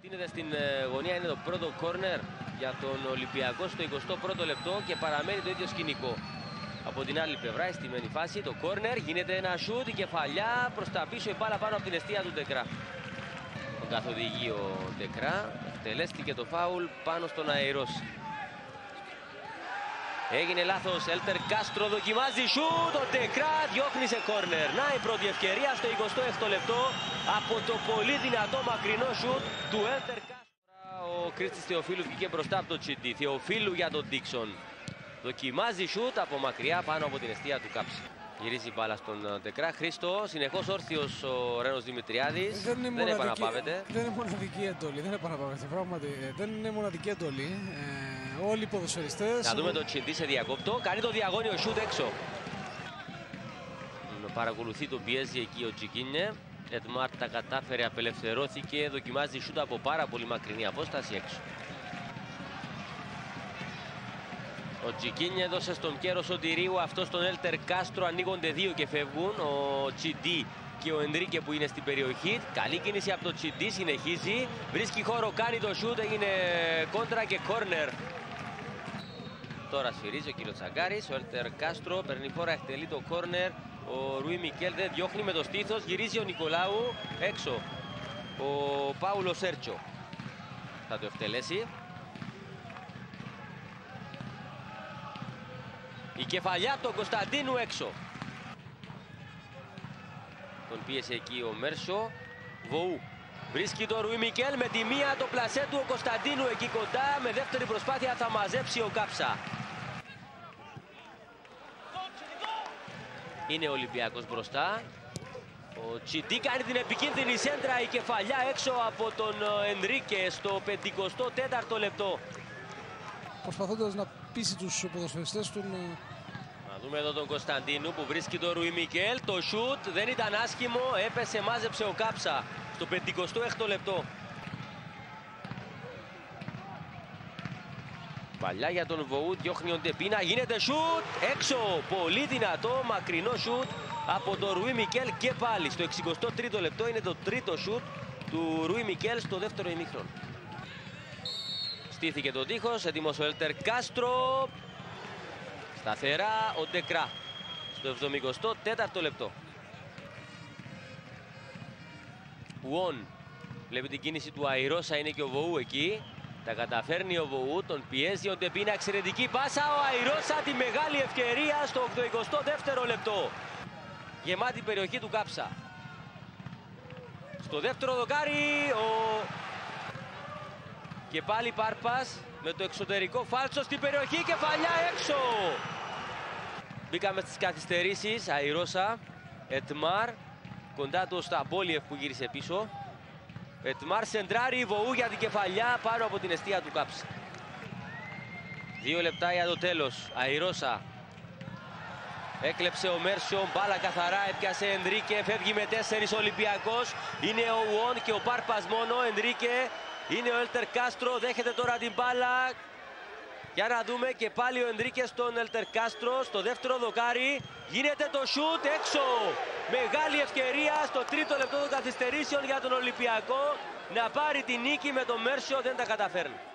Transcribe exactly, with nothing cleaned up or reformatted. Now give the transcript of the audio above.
Γίνεται στην γωνία, είναι το πρώτο κόρνερ για τον Ολυμπιακό στο εικοστό πρώτο λεπτό και παραμένει το ίδιο σκηνικό. Από την άλλη πλευρά, η στημένη φάση, το κόρνερ, γίνεται ένα σούτ, η κεφαλιά προς τα πίσω, η μπάλα πάνω από την εστία του Ντεκρά. Τον καθοδηγεί ο Ντεκρά, εκτελέστηκε το φάουλ πάνω στον Αϊρόσα. Έγινε λάθος, Έλτερ Κάστρο δοκιμάζει σούτ, ο Ντεκρά διώχνει σε κόρνερ. Να η πρώτη ευκαιρία στο εικοστό έκτο λεπτό από το πολύ δυνατό μακρινό σούτ του Έλτερ Κάστρο. Ο Κρίστης Θεοφίλου βγήκε μπροστά από το Τσιντί, Θεοφίλου για τον Ντίξον. Δοκιμάζει σούτ από μακριά πάνω από την εστία του Κάψη. Γυρίζει μπάλα στον Ντεκρά. Χρήστο, συνεχώς όρθιος ο Ρένος Δημητριάδης. Δεν, δεν μοναδική, επαναπάβεται. Δεν είναι μοναδική εντολή. Δεν επαναπάβεται. Πράγματι, δεν είναι μοναδική εντολή. Ε, όλοι οι ποδοσφαιριστές. Να δούμε τον Τσιντί σε διακόπτο. Κάνει το διαγώνιο σούτ έξω. Παρακολουθεί τον πιέζει εκεί ο Τζικίνιε. Ετμάρ τα κατάφερε, απελευθερώθηκε. Δοκιμάζει σούτ από πάρα πολύ μακρινή απόσταση έξω. Ο Τζικίνιε έδωσε στον Κέρο Σωτηρίου, αυτό στον Έλτερ Κάστρο, ανοίγονται δύο και φεύγουν. Ο Τσιντί και ο Ενρίκε που είναι στην περιοχή. Καλή κίνηση από το Τσιντί, συνεχίζει. Βρίσκει χώρο, κάνει το σούτ, έγινε κόντρα και κόρνερ. Τώρα σφυρίζει ο κύριο Τσαγκάρης, ο Έλτερ Κάστρο παίρνει φόρα, εκτελεί το κόρνερ. Ο Ρουί Μικέλ δεν διώχνει με το στήθος, γυρίζει ο Νικολάου έξω. Ο Πάουλο Σέρτσο θα το εκτελέσει. Η κεφαλιά του Κωνσταντίνου έξω. Τον πίεσε εκεί ο Μέρσο. Βοού. Βρίσκει το Ρουί Μικέλ με τη μία, το πλασέ του ο Κωνσταντίνου εκεί κοντά. Με δεύτερη προσπάθεια θα μαζέψει ο Κάψα. Είναι ο Ολυμπιακός μπροστά. Ο Τσιντί κάνει την επικίνδυνη σέντρα, η κεφαλιά έξω από τον Ενρίκε στο πενηκοστό τέταρτο λεπτό. Προσπαθώντας να πείσει τους ποδοσφαιριστές του. Να δούμε εδώ τον Κωνσταντίνου που βρίσκει το Ρουί Μικέλ. Το σούτ δεν ήταν άσχημο, έπεσε, μάζεψε ο Κάψα στο πενηκοστό έκτο λεπτό. Παλιά για τον Βοού, διώχνει ο Ντεπίνα, γίνεται σούτ έξω. Πολύ δυνατό, μακρινό σούτ από τον Ρουί Μικέλ και πάλι στο εξηκοστό τρίτο λεπτό. Είναι το τρίτο σούτ του Ρουί Μικέλ στο δεύτερο ημίχρονο. Στήθηκε το τείχος, έτοιμος ο Έλτερ Κάστρο. Σταθερά ο Ντεκρά στο εβδομηκοστό τέταρτο λεπτό. Ουόν, βλέπει την κίνηση του Αϊρόσα, είναι και ο Βοού εκεί. Τα καταφέρνει ο Βοού, τον πιέζει ο Ντεπίνα, εξαιρετική πάσα. Ο Αϊρόσα, τη μεγάλη ευκαιρία στο ογδοηκοστό δεύτερο λεπτό. Γεμάτη περιοχή του Κάψα. Στο δεύτερο δοκάρι ο... Και πάλι Πάρπας με το εξωτερικό φάλτσο στην περιοχή, κεφαλιά έξω. Μπήκαμε στις καθυστερήσεις, Αϊρόσα, Ετμάρ, κοντά του ο Σταμπόλιεφ που γύρισε πίσω. Ετμάρ σεντράρει, Βοού για την κεφαλιά πάνω από την εστία του Κάψα. Δύο λεπτά για το τέλος, Αϊρόσα. Έκλεψε ο Μέρσιο, μπάλα καθαρά, έπιασε Ενρίκε, φεύγει με τέσσερις Ολυμπιακός. Είναι ο Ουόν και ο Πάρπας μόνο, Ενρίκε. Είναι ο Έλτερ Κάστρο, δέχεται τώρα την μπάλα. Για να δούμε και πάλι ο Ενρίκε στον Έλτερ Κάστρο, στο δεύτερο δοκάρι. Γίνεται το σούτ έξω. Μεγάλη ευκαιρία στο τρίτο λεπτό των καθυστερήσεων για τον Ολυμπιακό να πάρει την νίκη, με τον Μέρσιο δεν τα καταφέρνει.